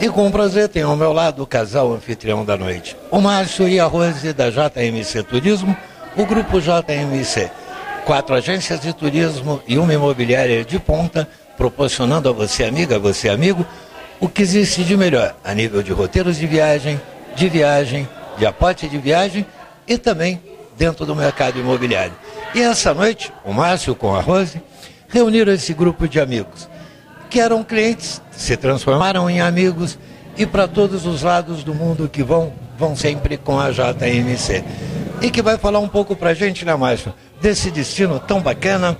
E com prazer tenho ao meu lado o casal anfitrião da noite, o Márcio e a Rose da JMC Turismo, o grupo JMC. 4 agências de turismo e uma imobiliária de ponta, proporcionando a você, amiga, a você, amigo, o que existe de melhor a nível de roteiros de viagem, de aporte de viagem e também dentro do mercado imobiliário. E essa noite, o Márcio com a Rose reuniram esse grupo de amigos, que eram clientes, se transformaram em amigos e para todos os lados do mundo que vão sempre com a JMC. E que vai falar um pouco para a gente, né, Márcio, desse destino tão bacana,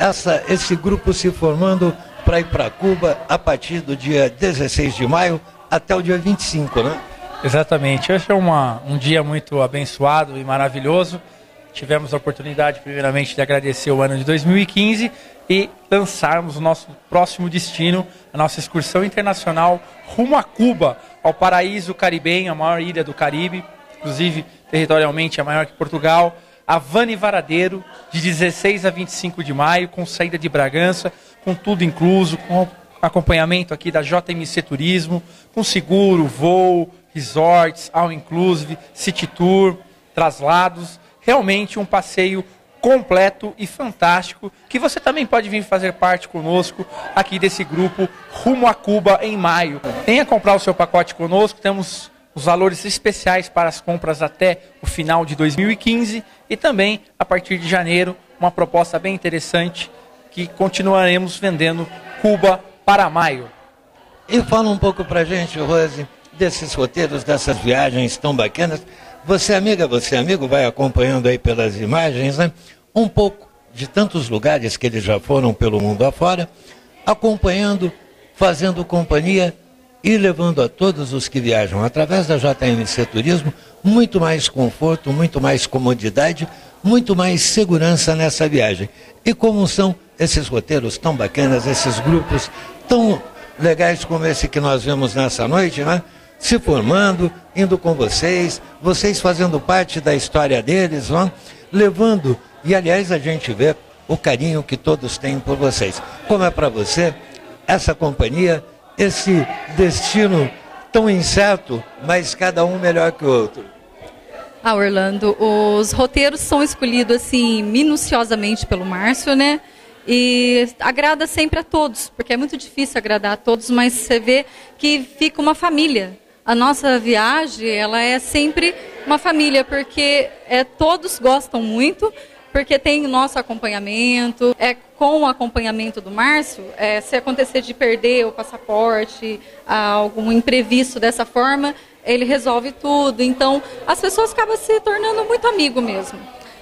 esse grupo se formando para ir para Cuba a partir do dia 16 de maio até o dia 25, né? Exatamente. Hoje é um dia muito abençoado e maravilhoso. Tivemos a oportunidade, primeiramente, de agradecer o ano de 2015 e lançarmos o nosso próximo destino, a nossa excursão internacional rumo a Cuba, ao paraíso caribenho, a maior ilha do Caribe, inclusive territorialmente a maior que Portugal, Havana e Varadeiro, de 16 a 25 de maio, com saída de Bragança, com tudo incluso, com acompanhamento aqui da JMC Turismo, com seguro, voo, resorts, all inclusive, city tour, traslados. Realmente um passeio completo e fantástico, que você também pode vir fazer parte conosco aqui desse grupo rumo a Cuba em maio. Venha comprar o seu pacote conosco, temos os valores especiais para as compras até o final de 2015 e também a partir de janeiro uma proposta bem interessante que continuaremos vendendo Cuba para maio. E fala um pouco pra gente, Rose, desses roteiros, dessas viagens tão bacanas. Você, amiga, você, amigo, vai acompanhando aí pelas imagens, né? Um pouco de tantos lugares que eles já foram pelo mundo afora, acompanhando, fazendo companhia e levando a todos os que viajam através da JMC Turismo muito mais conforto, muito mais comodidade, muito mais segurança nessa viagem. E como são esses roteiros tão bacanas, esses grupos tão legais como esse que nós vemos nessa noite, né? Se formando, indo com vocês fazendo parte da história deles, né? Levando, e aliás a gente vê o carinho que todos têm por vocês. Como é para você essa companhia, esse destino tão incerto, mas cada um melhor que o outro? Orlando, os roteiros são escolhidos assim minuciosamente pelo Márcio, né? E agrada sempre a todos, porque é muito difícil agradar a todos, mas você vê que fica uma família. A nossa viagem, ela é sempre uma família, porque todos gostam muito, porque tem o nosso acompanhamento, com o acompanhamento do Márcio, se acontecer de perder o passaporte, algum imprevisto dessa forma, ele resolve tudo. Então, as pessoas acabam se tornando muito amigo mesmo.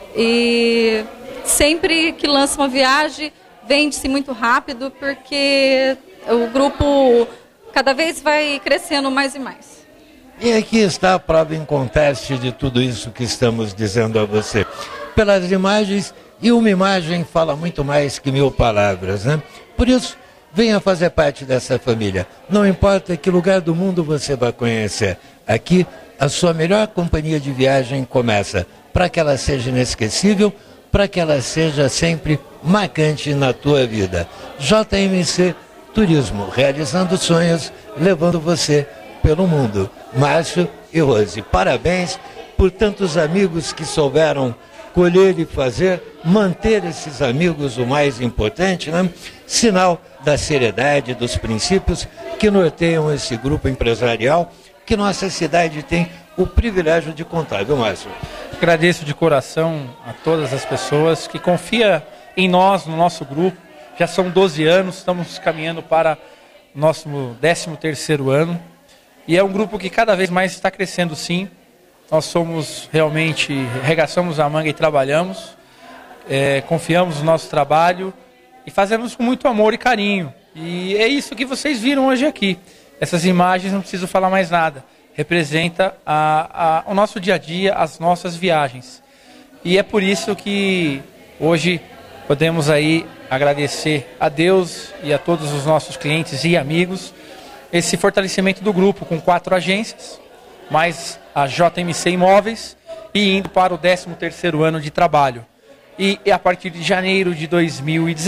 E sempre que lança uma viagem, vende-se muito rápido, porque o grupo cada vez vai crescendo mais e mais. E aqui está a prova em conteste de tudo isso que estamos dizendo a você. Pelas imagens, e uma imagem fala muito mais que 1000 palavras, né? Por isso, venha fazer parte dessa família. Não importa que lugar do mundo você vai conhecer. Aqui, a sua melhor companhia de viagem começa, para que ela seja inesquecível, para que ela seja sempre marcante na tua vida. JMC Turismo, realizando sonhos, levando você pelo mundo. Márcio e Rose, parabéns por tantos amigos que souberam colher e fazer, manter esses amigos o mais importante, né? Sinal da seriedade, dos princípios que norteiam esse grupo empresarial que nossa cidade tem o privilégio de contar, viu, Márcio? Agradeço de coração a todas as pessoas que confiam em nós, no nosso grupo. Já são 12 anos, estamos caminhando para o nosso 13º ano. E é um grupo que cada vez mais está crescendo, sim. Nós somos realmente, arregaçamos a manga e trabalhamos. Confiamos no nosso trabalho e fazemos com muito amor e carinho. E é isso que vocês viram hoje aqui. Essas imagens, não preciso falar mais nada. Representa o nosso dia a dia, as nossas viagens. E é por isso que hoje podemos aí agradecer a Deus e a todos os nossos clientes e amigos esse fortalecimento do grupo com 4 agências, mais a JMC Imóveis e indo para o 13º ano de trabalho. E a partir de janeiro de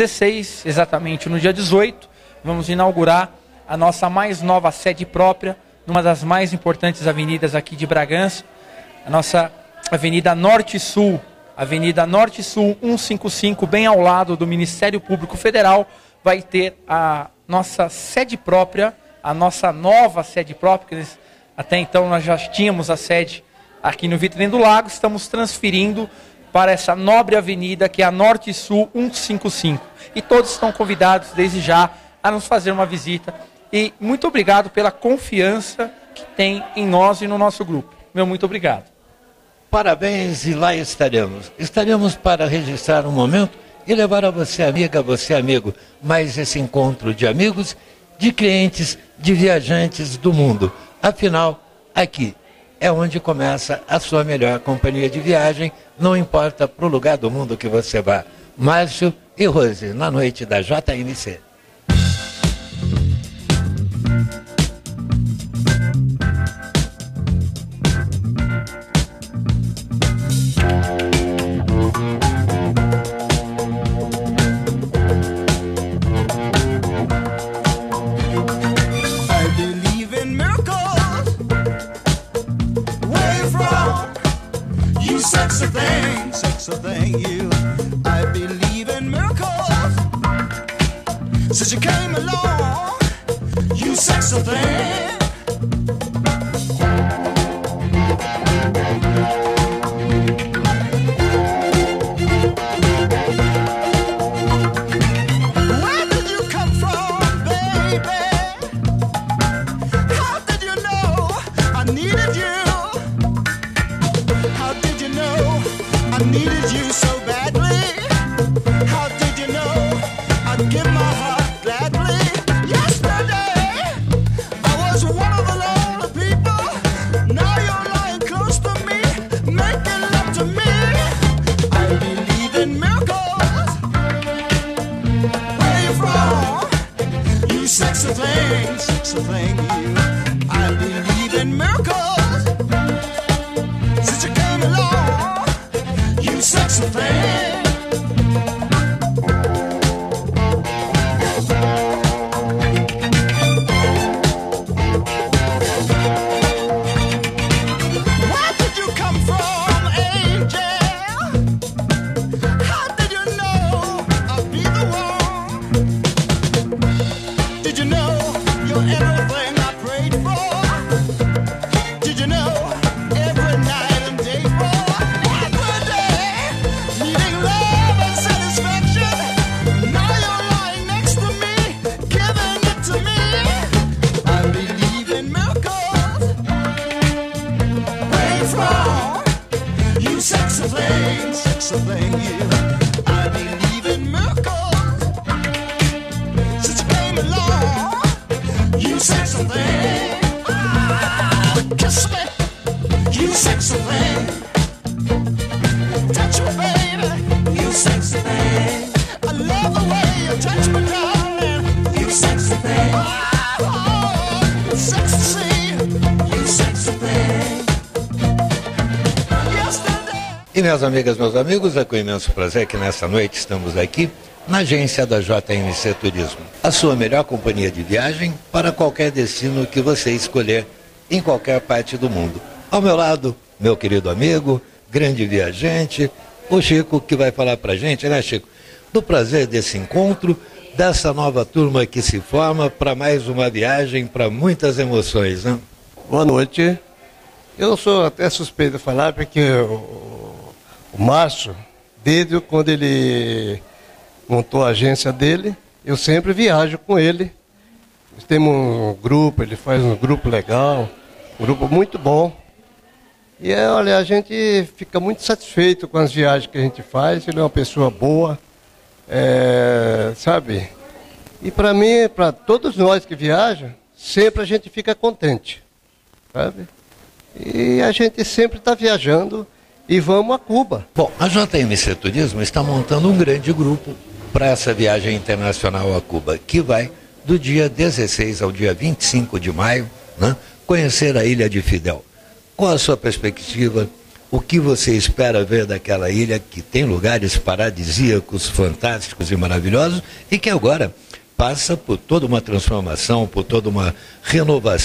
2016, exatamente no dia 18, vamos inaugurar a nossa mais nova sede própria numa das mais importantes avenidas aqui de Bragança, a nossa Avenida Norte-Sul, Avenida Norte-Sul 155, bem ao lado do Ministério Público Federal, vai ter a nossa sede própria, a nossa nova sede própria, porque até então nós já tínhamos a sede aqui no Vitrine do Lago, estamos transferindo para essa nobre avenida que é a Norte-Sul 155. E todos estão convidados desde já a nos fazer uma visita. E muito obrigado pela confiança que tem em nós e no nosso grupo. Meu muito obrigado. Parabéns, e lá estaremos. Estaremos para registrar um momento e levar a você, amiga, a você, amigo, mais esse encontro de amigos, de clientes, de viajantes do mundo. Afinal, aqui é onde começa a sua melhor companhia de viagem, não importa para o lugar do mundo que você vá. Márcio e Rose, na noite da JMC. Sexy thing, you. I believe in miracles. Since you came along, you sexy thing. Where did you come from, baby? How did you know I needed you? How did you know I needed you so badly? How did you know I'd give my heart gladly? Yesterday I was one of the lonely people. Now you're lying close to me, making love to me. I believe in miracles. Where you from? You sexy thing, you. I believe in miracles. Since you came along, you sexy thing. Where did you come from, angel? How did you know I'd be the one? Did you know you're everything I prayed for? Did you know every night and day for? Every day, needing love and satisfaction. Now you're lying next to me, giving it to me. I believe in miracles. Where you from? You sexy thing, you. I believe in miracles. Since you came along, you sexy thing. Ah, kiss me, you sexy thing. Touch me, baby, you sexy thing. I love the way you touch me, darling, you sexy thing. Oh, sexy, you sexy thing. Yesterday. E minhas amigas, meus amigos, é com imenso prazer que nessa noite estamos aqui na agência da JMC Turismo. A sua melhor companhia de viagem para qualquer destino que você escolher em qualquer parte do mundo. Ao meu lado, meu querido amigo, grande viajante, o Chico, que vai falar pra gente, né, Chico? Do prazer desse encontro, dessa nova turma que se forma para mais uma viagem, para muitas emoções, né? Boa noite. Eu sou até suspeito de falar porque o Márcio, desde quando ele montou a agência dele, eu sempre viajo com ele. Nós temos um grupo, ele faz um grupo legal, um grupo muito bom. E olha, a gente fica muito satisfeito com as viagens que a gente faz. Ele é uma pessoa boa, sabe? E para mim, para todos nós que viajam, sempre a gente fica contente, sabe? E a gente sempre está viajando e vamos a Cuba. Bom, a JMC Turismo está montando um grande grupo para essa viagem internacional a Cuba, que vai do dia 16 ao dia 25 de maio, né, conhecer a Ilha de Fidel. Qual a sua perspectiva? O que você espera ver daquela ilha que tem lugares paradisíacos, fantásticos e maravilhosos e que agora passa por toda uma transformação, por toda uma renovação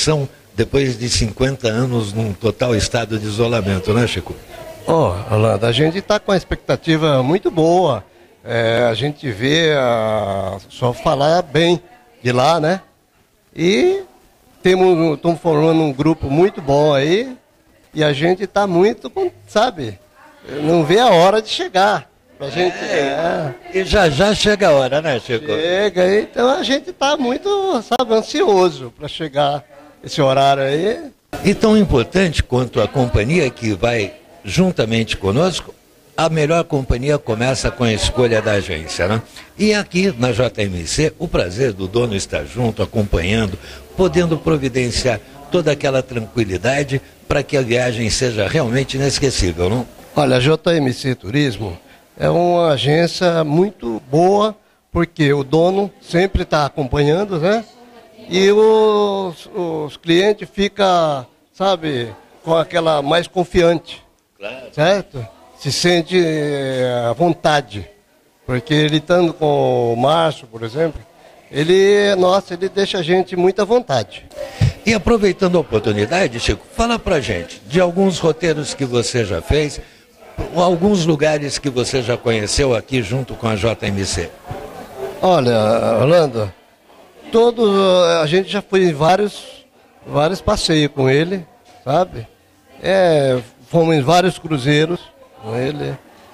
depois de 50 anos num total estado de isolamento, né, Chico? Orlando, a gente está com uma expectativa muito boa. A gente vê só falar bem de lá, né? E estamos formando um grupo muito bom aí. E a gente está muito, sabe, não vê a hora de chegar. Pra gente, E já chega a hora, né, Chico? Chega, então a gente está muito, sabe, ansioso para chegar esse horário aí. E tão importante quanto a companhia que vai juntamente conosco, a melhor companhia começa com a escolha da agência, né? E aqui na JMC, o prazer do dono estar junto, acompanhando, podendo providenciar toda aquela tranquilidade para que a viagem seja realmente inesquecível, não? Olha, a JMC Turismo é uma agência muito boa, porque o dono sempre está acompanhando, né? E os clientes ficam, sabe, com aquela mais confiante, Claro. certo? Se sente à vontade, porque ele estando com o Márcio, por exemplo, ele deixa a gente muito à vontade. E aproveitando a oportunidade, Chico, fala pra gente de alguns roteiros que você já fez, alguns lugares que você já conheceu aqui junto com a JMC. Olha, Orlando, a gente já foi em vários passeios com ele, sabe? Fomos em vários cruzeiros com ele,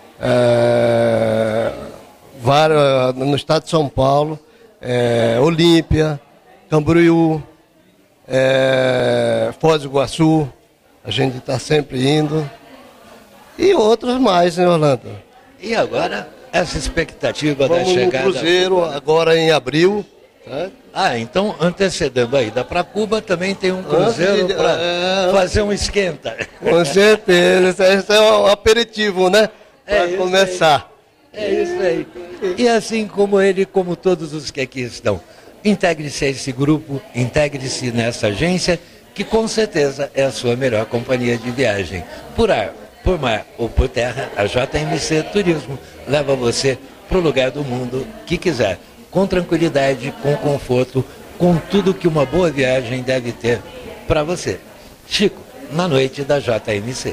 no estado de São Paulo, Olímpia, Camboriú, Foz do Iguaçu, a gente está sempre indo, e outros mais, né, Orlando? E agora, essa expectativa da Vamos chegada... no cruzeiro agora em abril, certo? Então, antecedendo a ida para Cuba, também tem um cruzeiro para fazer um esquenta. Com certeza, esse é um aperitivo, né? Para começar. É isso aí. E assim como ele, como todos os que aqui estão, integre-se a esse grupo, integre-se nessa agência, que com certeza é a sua melhor companhia de viagem. Por ar, por mar ou por terra, a JMC Turismo leva você para o lugar do mundo que quiser, com tranquilidade, com conforto, com tudo que uma boa viagem deve ter para você. Chico, na noite da JMC.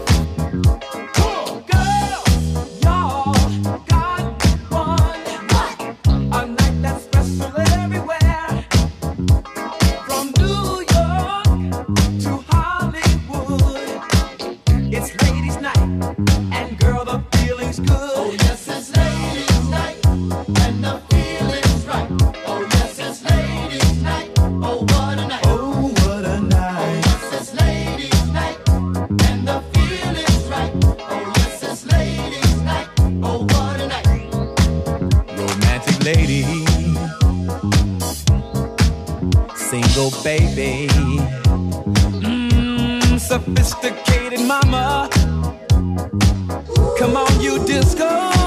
Single baby, sophisticated mama. Come on, you disco.